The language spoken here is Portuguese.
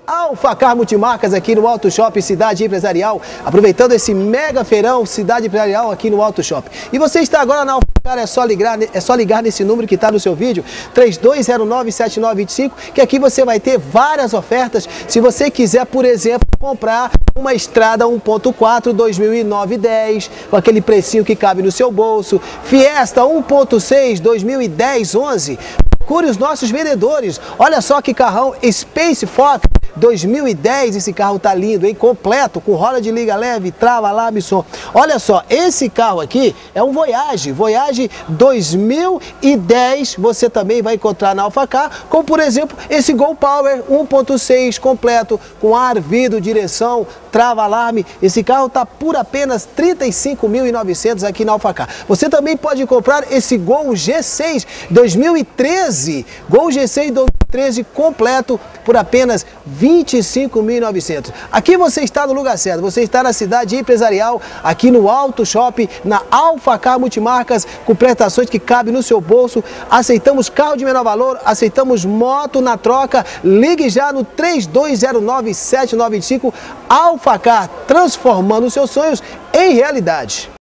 Alfacar Multimarcas aqui no Auto Shop Cidade Empresarial, aproveitando esse mega feirão Cidade Empresarial aqui no Auto Shop. E você está agora na Alfacar, é só ligar nesse número que está no seu vídeo, 3209-7925, que aqui você vai ter várias ofertas. Se você quiser, por exemplo, comprar uma Estrada 1.4 2009-10, com aquele precinho que cabe no seu bolso, Fiesta 1.6 2010-11, procure os nossos vendedores. Olha só que carrão Space Fox 2010, esse carro tá lindo, hein? Completo, com roda de liga leve, trava, alarme, som. Olha só, esse carro aqui é um Voyage 2010, você também vai encontrar na Alfacar, como por exemplo, esse Gol Power 1.6 completo, com ar, vidro, direção, trava, alarme. Esse carro tá por apenas R$ 35.900 aqui na Alfacar. Você também pode comprar esse Gol G6 2013, Gol G6 2013 completo por apenas R$ 25.900. Aqui você está no lugar certo, você está na Cidade Empresarial, aqui no Auto Shop, na Alfacar Multimarcas, com prestações que cabem no seu bolso. Aceitamos carro de menor valor, aceitamos moto na troca. Ligue já no 3209-7925, Alfacar, transformando os seus sonhos em realidade.